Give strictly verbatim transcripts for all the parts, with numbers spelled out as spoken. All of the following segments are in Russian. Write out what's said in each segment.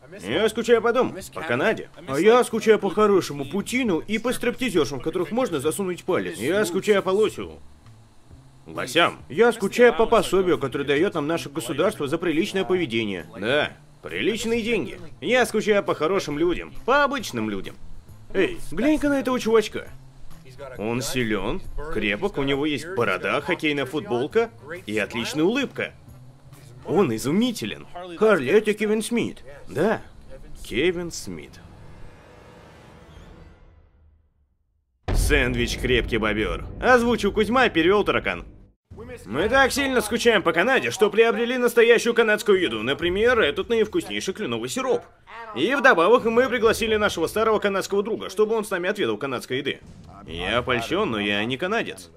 Я скучаю по дому, по Канаде. А я скучаю по хорошему Путину и по стриптизершам, в которых можно засунуть палец. Я скучаю по лосю. Лосям. Я скучаю по пособию, которое дает нам наше государство за приличное поведение. Да, приличные деньги. Я скучаю по хорошим людям, по обычным людям. Эй, глянь-ка на этого чувачка. Он силен, крепок, у него есть борода, хоккейная футболка и отличная улыбка. Он изумителен. Харли, это Кевин Смит. Да, Кевин Смит. Сэндвич крепкий бобер. Озвучил Кузьма, перевел Таракан. Мы так сильно скучаем по Канаде, что приобрели настоящую канадскую еду. Например, этот наивкуснейший кленовый сироп. И вдобавок мы пригласили нашего старого канадского друга, чтобы он с нами отведал канадской еды. Я польщен, но я не канадец.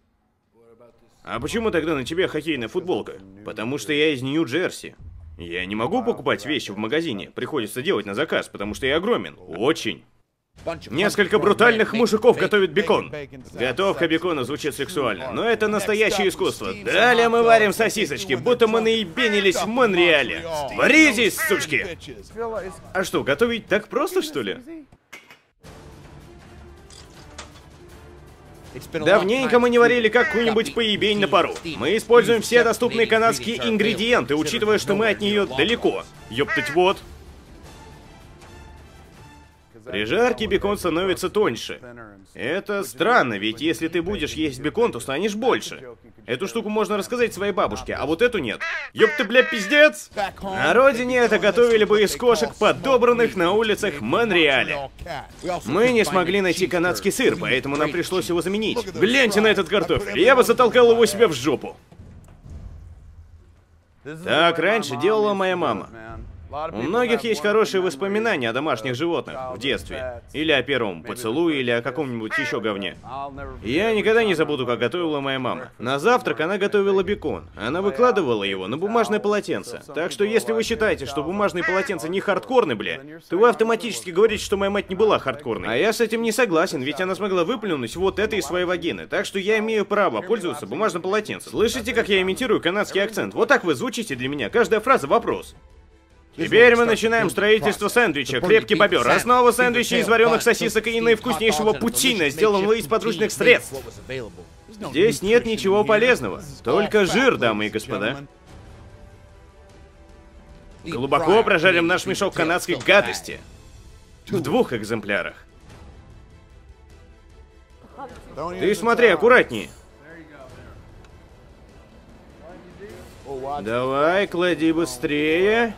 А почему тогда на тебе хоккейная футболка? Потому что я из Нью-Джерси. Я не могу покупать вещи в магазине. Приходится делать на заказ, потому что я огромен. Очень. Несколько брутальных мужиков готовят бекон. Готовка бекона звучит сексуально, но это настоящее искусство. Далее мы варим сосисочки, будто мы наебенились в Монреале. Варитесь, сучки! А что, готовить так просто, что ли? Давненько мы не варили какую-нибудь поебень на пару. Мы используем все доступные канадские ингредиенты, учитывая, что мы от нее далеко. Ёптать, вот. При жарке бекон становится тоньше. Это странно, ведь если ты будешь есть бекон, то станешь больше. Эту штуку можно рассказать своей бабушке, а вот эту нет. Ёб ты, бля, пиздец! На родине это готовили бы из кошек, подобранных на улицах Монреаля. Мы не смогли найти канадский сыр, поэтому нам пришлось его заменить. Гляньте на этот картофель, я бы затолкал его себе в жопу. Так раньше делала моя мама. У многих есть хорошие воспоминания о домашних животных в детстве. Или о первом поцелуе, или о каком-нибудь еще говне. Я никогда не забуду, как готовила моя мама. На завтрак она готовила бекон. Она выкладывала его на бумажное полотенце. Так что если вы считаете, что бумажные полотенца не хардкорны, бля, то вы автоматически говорите, что моя мать не была хардкорной. А я с этим не согласен, ведь она смогла выплюнуть вот это из своей вагины. Так что я имею право пользоваться бумажным полотенцем. Слышите, как я имитирую канадский акцент? Вот так вы звучите для меня. Каждая фраза — вопрос. Теперь мы начинаем строительство сэндвича. Крепкий бобер. Основа сэндвича из вареных сосисок и наивкуснейшего путина, сделанного из подручных средств. Здесь нет ничего полезного. Только жир, дамы и господа. Глубоко прожарим наш мешок канадской гадости. В двух экземплярах. Ты смотри, аккуратнее. Давай, клади быстрее.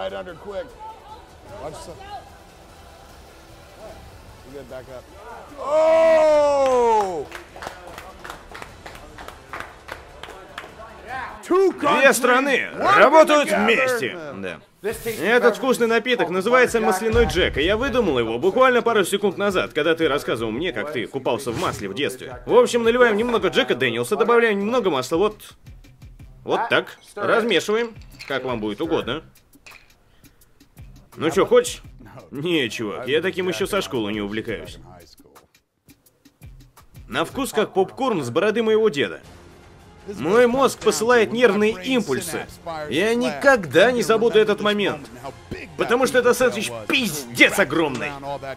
Две страны работают вместе. Да. Этот вкусный напиток называется масляной Джек, и я выдумал его буквально пару секунд назад, когда ты рассказывал мне, как ты купался в масле в детстве. В общем, наливаем немного Джека Дэниелса, добавляем немного масла, вот... Вот так. Размешиваем. Как вам будет угодно. Ну что, хочешь? Не, чувак, я таким еще со школы не увлекаюсь. На вкус как попкорн с бороды моего деда. Мой мозг посылает нервные импульсы. Я никогда не забуду этот момент. Потому что это сэндвич пиздец огромный.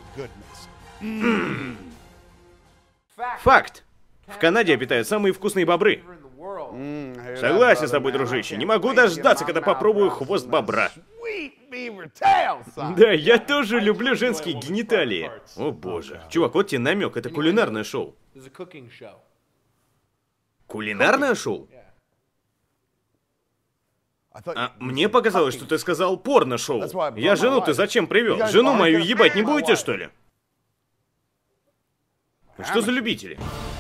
М-м. Факт. В Канаде обитают самые вкусные бобры. Согласен с тобой, дружище. Не могу дождаться, когда попробую хвост бобра. Да, я тоже люблю женские гениталии. О боже. Чувак, вот тебе намек, это кулинарное шоу. Кулинарное шоу? А мне показалось, что ты сказал порно-шоу. Я жену ты зачем привел? Жену мою ебать не будете, что ли? Что за любители?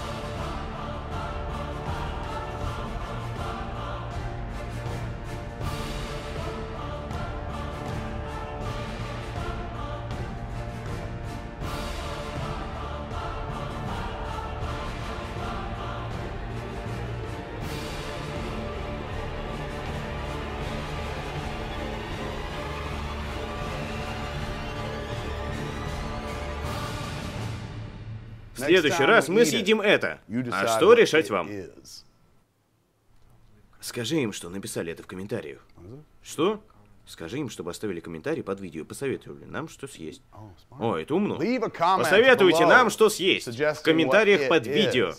В следующий раз мы съедим это. А что решать вам? Скажи им, что написали это в комментариях. Что? Скажи им, чтобы оставили комментарий под видео и посоветовали нам, что съесть. О, это умно. Посоветуйте нам, что съесть в комментариях под видео.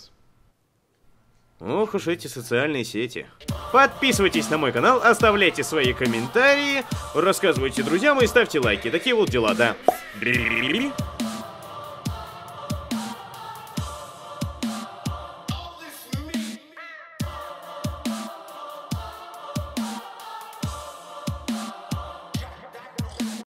Ох уж эти социальные сети. Подписывайтесь на мой канал, оставляйте свои комментарии, рассказывайте друзьям и ставьте лайки. Такие вот дела, да.